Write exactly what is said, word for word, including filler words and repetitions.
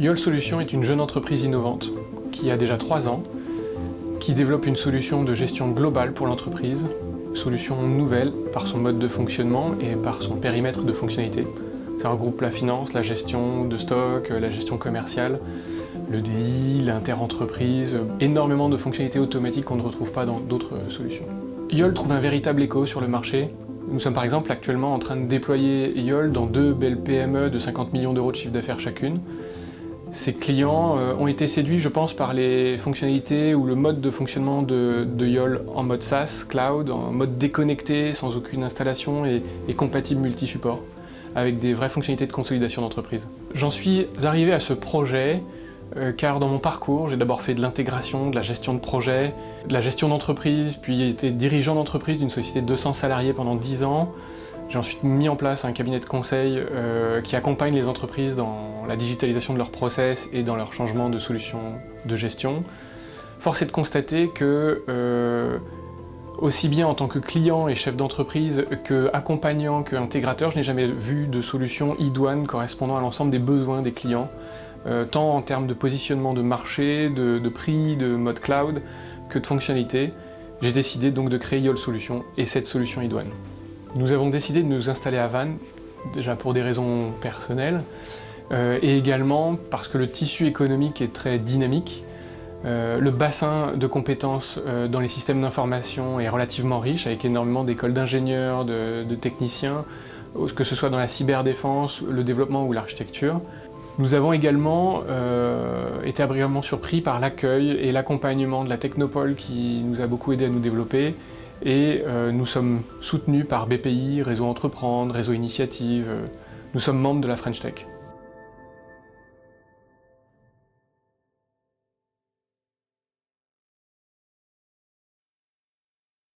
Yole Solutions est une jeune entreprise innovante qui a déjà trois ans, qui développe une solution de gestion globale pour l'entreprise, solution nouvelle par son mode de fonctionnement et par son périmètre de fonctionnalité. Ça regroupe la finance, la gestion de stock, la gestion commerciale, le D I, l'inter-entreprise, énormément de fonctionnalités automatiques qu'on ne retrouve pas dans d'autres solutions. Yole trouve un véritable écho sur le marché. Nous sommes par exemple actuellement en train de déployer Yole dans deux belles P M E de cinquante millions d'euros de chiffre d'affaires chacune. Ces clients euh, ont été séduits, je pense, par les fonctionnalités ou le mode de fonctionnement de, de Yole en mode SaaS, cloud, en mode déconnecté, sans aucune installation et, et compatible multi-support, avec des vraies fonctionnalités de consolidation d'entreprise. J'en suis arrivé à ce projet euh, car dans mon parcours, j'ai d'abord fait de l'intégration, de la gestion de projet, de la gestion d'entreprise, puis été dirigeant d'entreprise d'une société de deux cents salariés pendant dix ans. J'ai ensuite mis en place un cabinet de conseil euh, qui accompagne les entreprises dans la digitalisation de leurs process et dans leur changement de solutions de gestion. Force est de constater que, euh, aussi bien en tant que client et chef d'entreprise qu'accompagnant, qu'intégrateur, je n'ai jamais vu de solution idoine correspondant à l'ensemble des besoins des clients, euh, tant en termes de positionnement de marché, de, de prix, de mode cloud, que de fonctionnalités. J'ai décidé donc de créer Yole Solutions et cette solution idoine. Nous avons décidé de nous installer à Vannes, déjà pour des raisons personnelles, euh, et également parce que le tissu économique est très dynamique. Euh, le bassin de compétences euh, dans les systèmes d'information est relativement riche, avec énormément d'écoles d'ingénieurs, de, de techniciens, que ce soit dans la cyberdéfense, le développement ou l'architecture. Nous avons également euh, été agréablement surpris par l'accueil et l'accompagnement de la Technopole qui nous a beaucoup aidé à nous développer. Et euh, nous sommes soutenus par B P I, Réseau Entreprendre, Réseau Initiative. Euh, nous sommes membres de la French Tech.